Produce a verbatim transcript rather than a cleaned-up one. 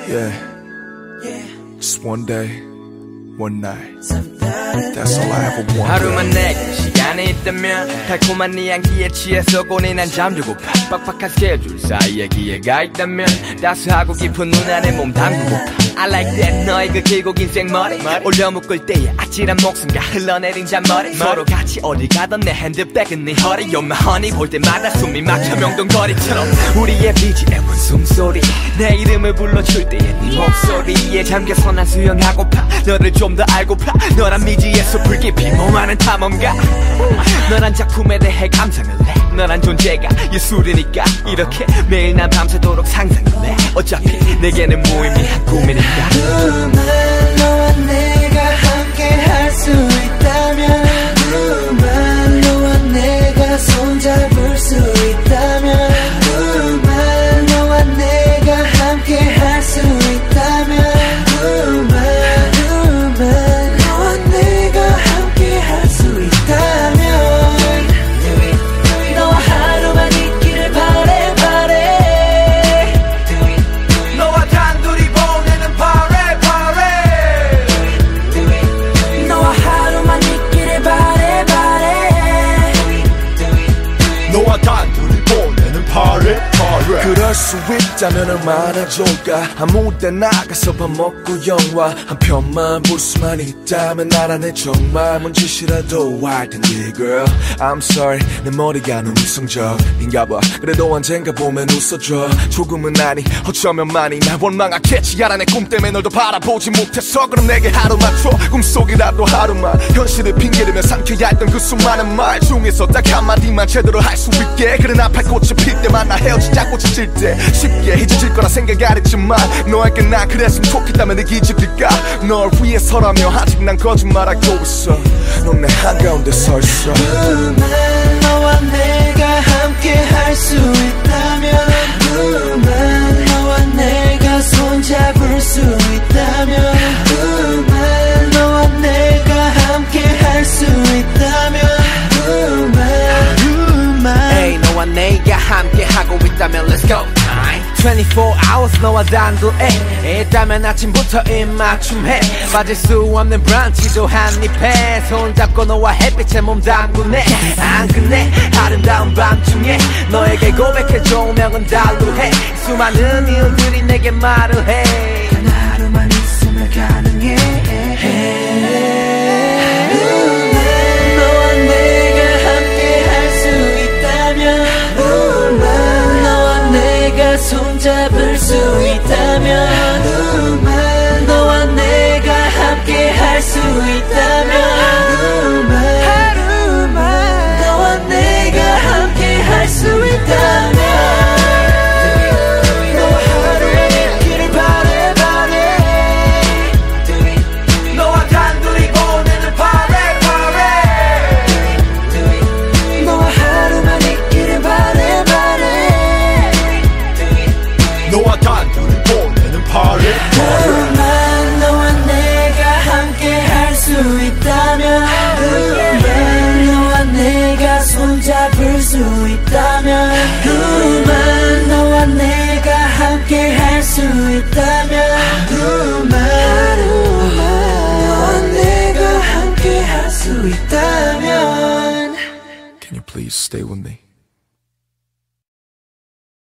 Yeah, just one day, one night. That's all I ever want. 하루만 내게 시간이 있다면 달콤한 네 향기에 취해서 고뇌 난 잠들고파. 빡빡한 스케줄 사이에 기회가 있다면 따스하고 깊은 눈 안에 몸 담그고파. I like that 너의 그 길고 긴 생머리 올려 묶을 때의 아찔한 목숨과 흘러내린 잔머리 서로 같이 어디 가던 내 핸드백은 네 허리 You're my honey 볼 때마다 숨이 막혀 명동거리처럼 우리의 비지엠은 숨소리 내 이름을 불러줄 때의 네 목소리에 잠겨서 난 수영하고파 너를 좀 더 알고파 너란 미지에서 불깊이 몸하는 탐험가 너란 작품에 대해 감상을 해 너란 존재가 예술이니까 이렇게 매일 난 밤새도록 상상을 해 어차피 내게는 무의미한 꿈이니까 그만 너와 내가 함께 할 수 있다면 그만 너와 내가 손잡을 수 있다면 그만 너와 내가 함께 할 수 있다면 그만 그만 너와 내가 함께 할 수 있다면 너와 하루만 있기를 바래 바래 너와 단둘이 보내는 파래 파래 너와 하루만 있기를 바래 바래 너와 단둘이 보내는 파래 파래 그럴 수 있다면 얼마나 좋을까 아무 데 나가서 밥 먹고 영화 한 편만 볼 수만 있다면 나라네 정말 뭔 짓이라도 할 텐데 girl I'm sorry 내 머리가 너무 이성적인가 봐 그래도 언젠가 보면 웃어줘 조금은 아니 어쩌면 많이 날 원망하겠지 알아 내 꿈 때문에 널 더 바라보지 못해서 그럼 내게 하루만 줘 꿈속이라도 하루만 현실을 핑계대며 삼켜야 했던 그 수많은 말 중에서 딱 한마디만 제대로 할 수 있게 그래 나팔 꽃이 필 때만 나 헤어지자 꽃이 질 때 쉽게 잊어질 거라 생각 안 했지만 너에게 난 그랬으면 좋겠다면 내 기적일까 널 위해서라며 아직 난 거짓말하고 있어 넌 내 한가운데 서 있어 그만 너와 내가 함께 할 수 있다면 그만 너와 내가 손잡을 수 있다면 그만 너와 내가 함께 할 수 있다면 그만 그만 Hey 너와 내가 함께 하고 있다면 Let's go twenty-four hours 너와 단둘에 있다면 아침부터 입맞춤해 빠질 수 없는 브런치도 한입해 손잡고 너와 햇빛에 몸 담그네 안 끝내 아름다운 밤중에 너에게 고백해 조명은 달루해 수많은 이유들이 내게 말을 해 단 하루만 있으면 가능해 너와 내가 함께 할 수 있다면 너와 내가 손잡을 수 있다면 그만 너와 내가 함께 할 수 있다면 그만 하루만 너와 내가 함께 할 수 있다면 너와 하루만 있기를 바래 바래 너와 단둘이 보내는 파래 파래 너와 하루만 있기를 바래 바래 너와 단둘이 보내는 파래 그만 너와 내가 함께 할 수 있다면 그만 너와 내가 손잡을 수 있다면 그만 너와 내가 함께 할 수 있다면 그만 너와 내가 함께 할 수 있다면 Can you please stay with me?